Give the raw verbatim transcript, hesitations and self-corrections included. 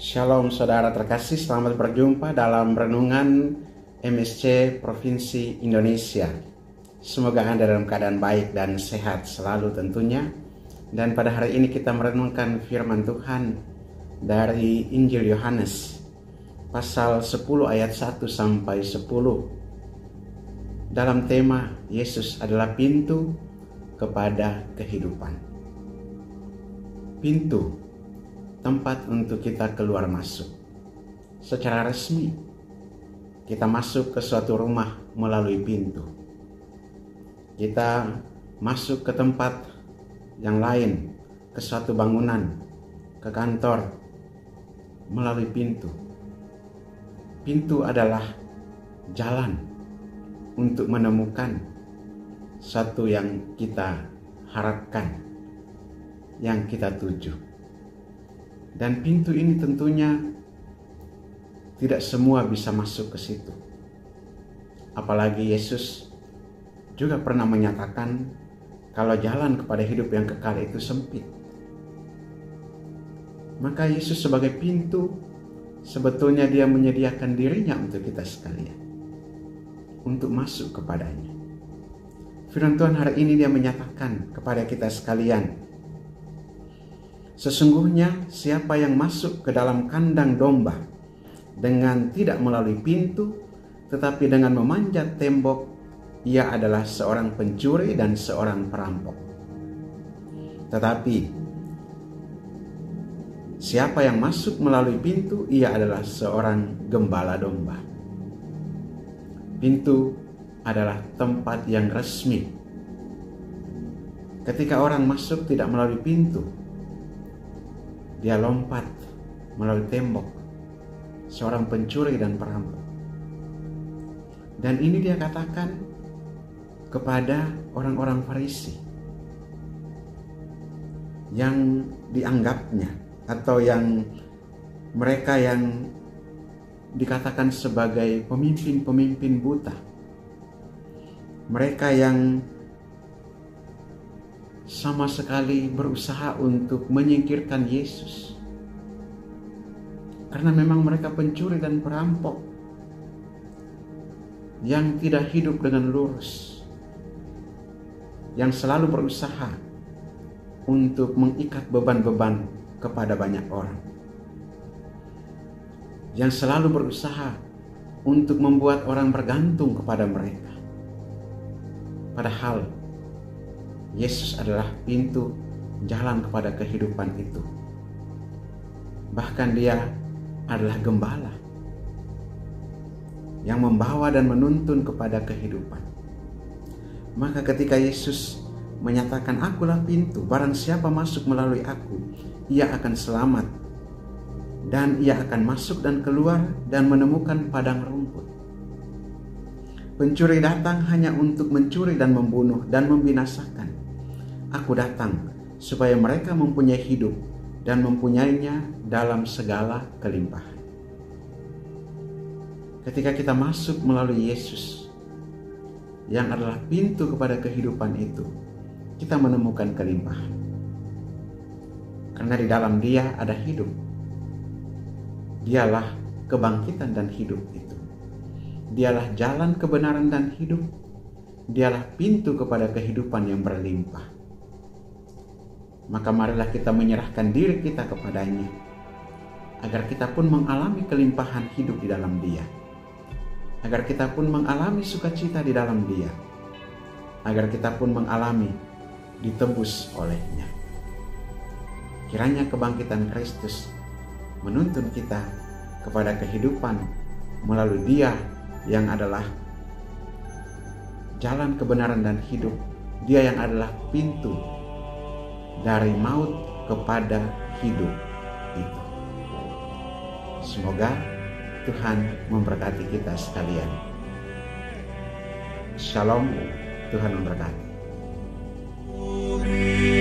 Shalom saudara terkasih, selamat berjumpa dalam Renungan M S C Provinsi Indonesia. Semoga Anda dalam keadaan baik dan sehat selalu tentunya. Dan pada hari ini kita merenungkan firman Tuhan dari Injil Yohanes pasal sepuluh ayat satu sampai sepuluh. Dalam tema Yesus adalah pintu kepada kehidupan. Pintu, tempat untuk kita keluar masuk. Secara resmi, kita masuk ke suatu rumah melalui pintu. Kita masuk ke tempat yang lain, ke suatu bangunan, ke kantor, melalui pintu. Pintu adalah jalan untuk menemukan sesuatu yang kita harapkan, yang kita tuju. Dan pintu ini tentunya tidak semua bisa masuk ke situ. Apalagi Yesus juga pernah menyatakan kalau jalan kepada hidup yang kekal itu sempit. Maka Yesus sebagai pintu, sebetulnya dia menyediakan dirinya untuk kita sekalian, untuk masuk kepadanya. Firman Tuhan hari ini dia menyatakan kepada kita sekalian, sesungguhnya siapa yang masuk ke dalam kandang domba dengan tidak melalui pintu, tetapi dengan memanjat tembok, ia adalah seorang pencuri dan seorang perampok. Tetapi siapa yang masuk melalui pintu, ia adalah seorang gembala domba. Pintu adalah tempat yang resmi. Ketika orang masuk tidak melalui pintu, dia lompat melalui tembok, seorang pencuri dan perampok. Dan ini dia katakan kepada orang-orang Farisi yang dianggapnya, atau yang mereka yang dikatakan sebagai pemimpin-pemimpin buta. Mereka yang sama sekali berusaha untuk menyingkirkan Yesus. Karena memang mereka pencuri dan perampok yang tidak hidup dengan lurus, yang selalu berusaha untuk mengikat beban-beban kepada banyak orang, yang selalu berusaha untuk membuat orang bergantung kepada mereka. Padahal Yesus adalah pintu jalan kepada kehidupan itu. Bahkan dia adalah gembala yang membawa dan menuntun kepada kehidupan. Maka ketika Yesus menyatakan, akulah pintu, barang siapa masuk melalui aku, ia akan selamat, dan ia akan masuk dan keluar dan menemukan padang rumput. Pencuri datang hanya untuk mencuri dan membunuh dan membinasakan. Aku datang supaya mereka mempunyai hidup dan mempunyainya dalam segala kelimpahan. Ketika kita masuk melalui Yesus yang adalah pintu kepada kehidupan itu, kita menemukan kelimpahan. Karena di dalam Dia ada hidup. Dialah kebangkitan dan hidup itu. Dialah jalan kebenaran dan hidup. Dialah pintu kepada kehidupan yang berlimpah. Maka marilah kita menyerahkan diri kita kepadanya, agar kita pun mengalami kelimpahan hidup di dalam Dia, agar kita pun mengalami sukacita di dalam Dia, agar kita pun mengalami ditebus olehnya. Kiranya kebangkitan Kristus menuntun kita kepada kehidupan melalui Dia yang adalah jalan kebenaran dan hidup, Dia yang adalah pintu dari maut kepada hidup itu. Semoga Tuhan memberkati kita sekalian. Shalom, Tuhan memberkati.